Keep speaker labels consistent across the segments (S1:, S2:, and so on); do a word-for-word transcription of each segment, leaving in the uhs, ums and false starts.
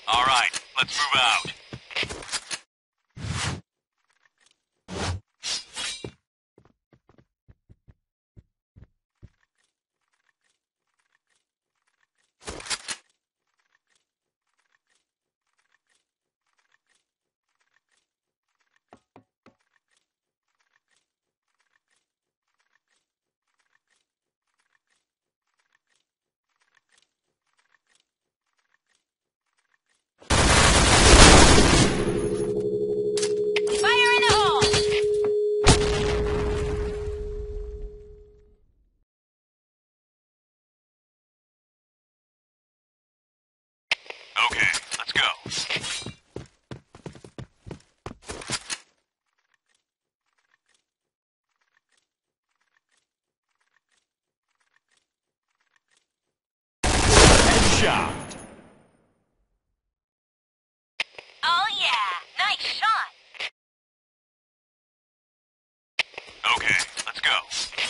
S1: All right, let's move out. Okay, let's go. Headshot.
S2: Oh yeah, nice shot.
S1: Okay, let's go.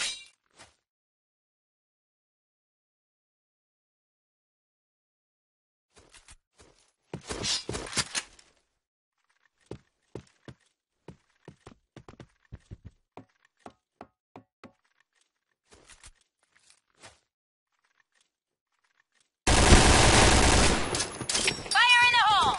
S2: Fire in the hole.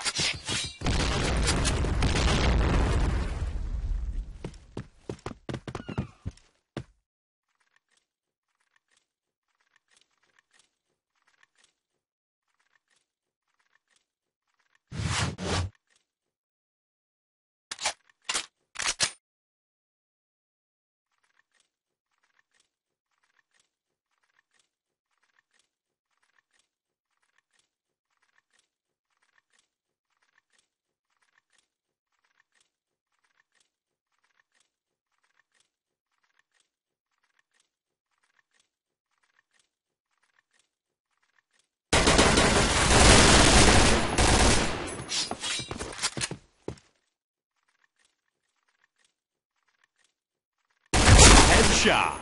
S1: Headshot.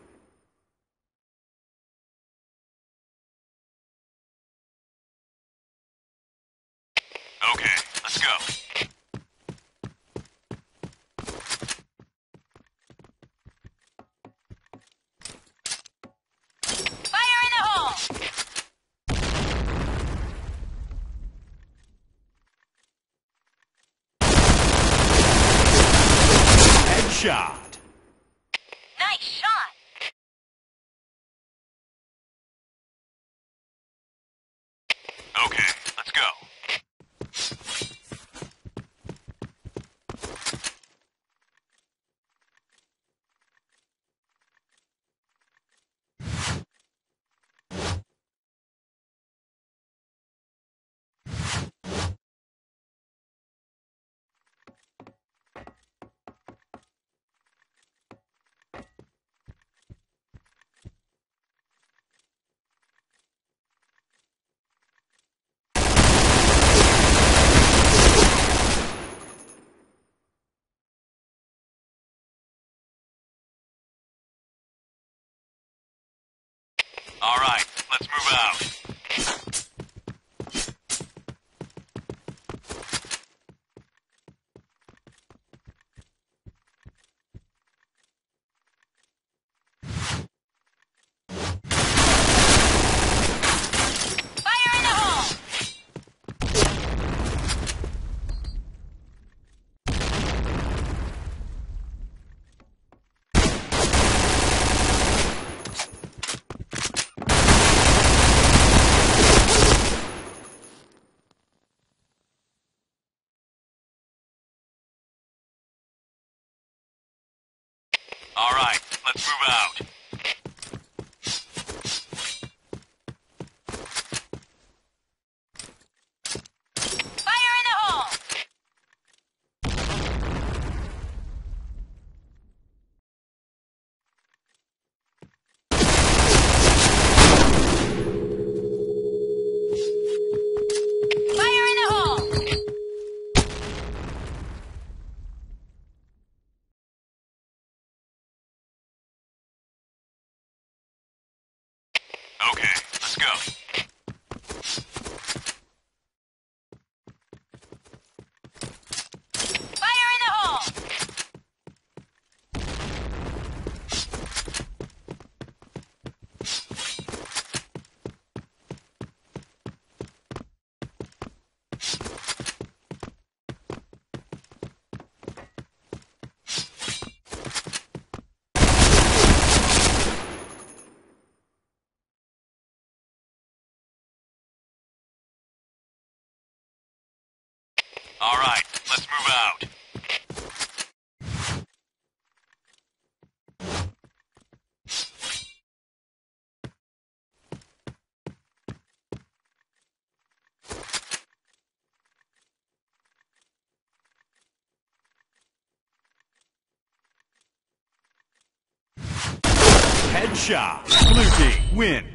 S1: Okay, let's go.
S2: Fire in the hole.
S1: Headshot.
S2: Nice shot.
S1: Okay, let's go. All right, let's move out.
S2: Fire in the hole.
S1: All right, let's move out.
S2: Fire in the hole. Fire in the hole.
S1: Okay, let's go. All right, let's move out. Headshot. Blue team win.